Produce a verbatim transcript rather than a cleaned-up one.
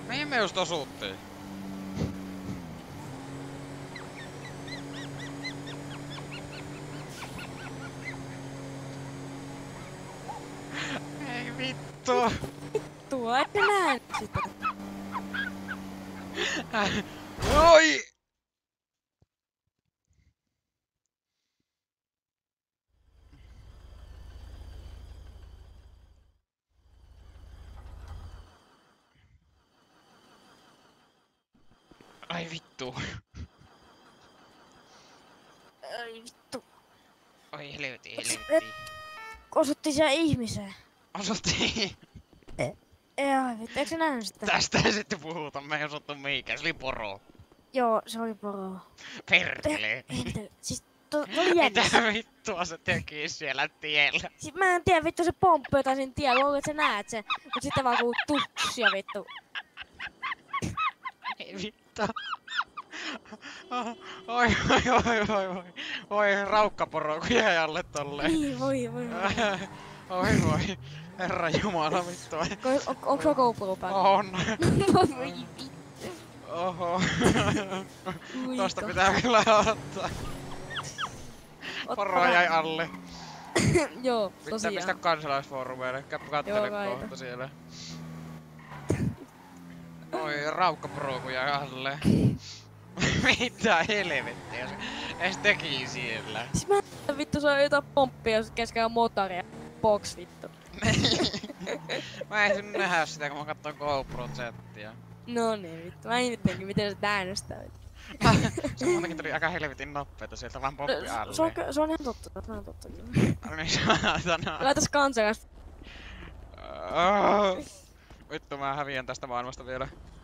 Mihin me just osuttiin? Ei vittu! Tuo, et näe sitä. Oi! Ai vittu. Ai vittu. Oi helvetti, Et- helvetti. Osuttiin siellä ihmiseen. Osuttiin. Ei ai vittu, eikö sä nähnyt sitä? Tästä ei sitten puhuta, me ei osuttu mihinkään, se oli poro. Joo, se oli poro. Perkele. Entä, siis to, to oli jännä. Mitä vittua se teki siellä tiellä? Siis mä en tiedä vittu se pomppu jotain siinä tiellä, luulen, että sä näet sen. Mut sitten vaan kuuluu tuksia vittu. Ei vittu. Oi, oi, oi, oi, oi. Oi, raukkaporo, kun jäi alle tolleen. Niin, voi, voi, voi. Oi, voi. Herra jumala, vittu. On, onko sulla GoPro päällä? On. Voi vittu. Oho. Uiko. Tosta pitää kyllä ottaa. Poro jäi alle. Joo, Pitää tosiaan. pistää kansalaisfoorumeille. Käypä kattele Joo, laita. kohta siellä. Oi, raukkaporo kun jäi alle. Mitä helvettiä se edes teki siellä? Siis mä en tiedä, vittu se on jotain pomppia, jos keskellä motoria. Box vittu. Mä en ehdin nähdä sitä, kun mä katsoin GoPro-settiä. No niin vittu, mä ihmettelinkin miten se äänestää vittu. Se muutenkin tuli aika helvetin nopeeta sieltä vaan poppi No, alle. se, on, ky- se on ihan totta, se on ihan totta kyllä. No niin saatana. Laitas kansalais. Oh. Vittu mä häviän tästä maailmasta vielä.